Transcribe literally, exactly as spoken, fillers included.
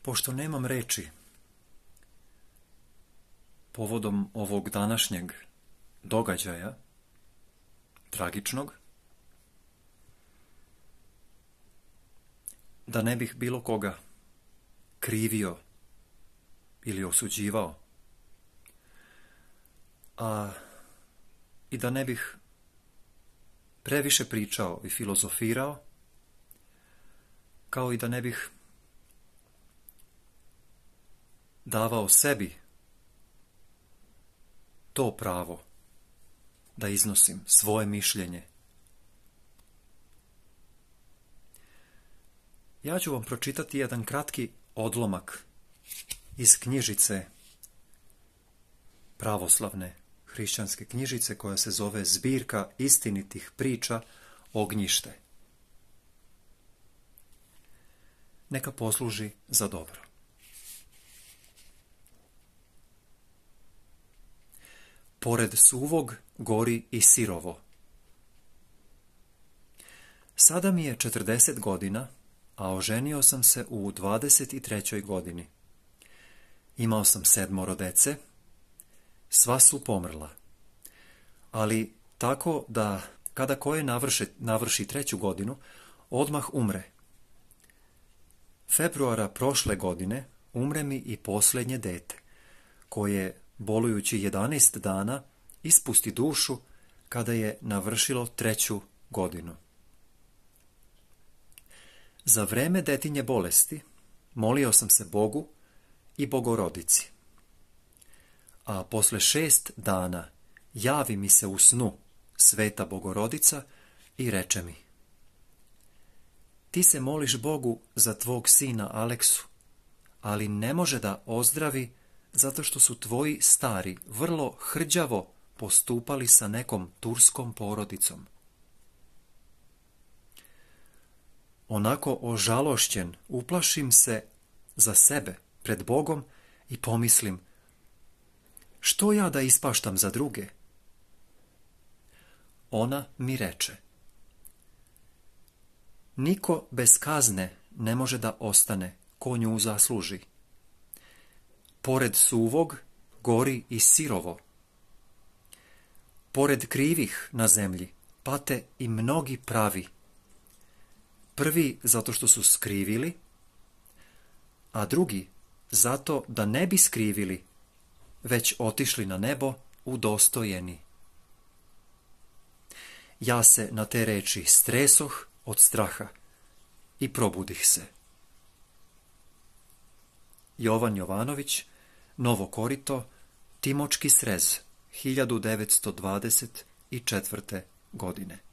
Pošto nemam reči povodom ovog današnjeg događaja, tragičnog, da ne bih bilo koga krivio ili osuđivao, a i da ne bih previše pričao i filozofirao, kao i da ne bih davao sebi to pravo da iznosim svoje mišljenje. Ja ću vam pročitati jedan kratki odlomak iz knjižice, pravoslavne hrišćanske knjižice, koja se zove Zbirka istinitih priča Ognjište. Neka posluži za dobro. Pored suvog gori i sirovo. Sada mi je četrdeset godina, a oženio sam se u dvadeset trećoj godini. Imao sam sedmoro dece, sva su pomrla. Ali tako da kada koje navrši, navrši treću godinu, odmah umre. Februara prošle godine umre mi i posljednje dete, koje, bolujući jedanaest dana, ispusti dušu kada je navršilo treću godinu. Za vreme detinje bolesti molio sam se Bogu i Bogorodici. A posle šest dana javi mi se u snu Sveta Bogorodica i reče mi: ti se moliš Bogu za tvog sina Aleksu, ali ne može da ozdravi zato što su tvoji stari vrlo hrđavo postupali sa nekom turskom porodicom. Onako ožalošćen uplašim se za sebe pred Bogom i pomislim: što ja da ispaštam za druge? Ona mi reče: niko bez kazne ne može da ostane ko nju zasluži. Pored suvog gori i sirovo. Pored krivih na zemlji pate i mnogi pravi. Prvi zato što su skrivili, a drugi zato da ne bi skrivili, već otišli na nebo udostojeni. Ja se na te reči stresoh od straha i probudih se. Jovan Jovanović, Novo Korito, Timočki srez, hiljadu devetsto dvadeset četvrte. godine.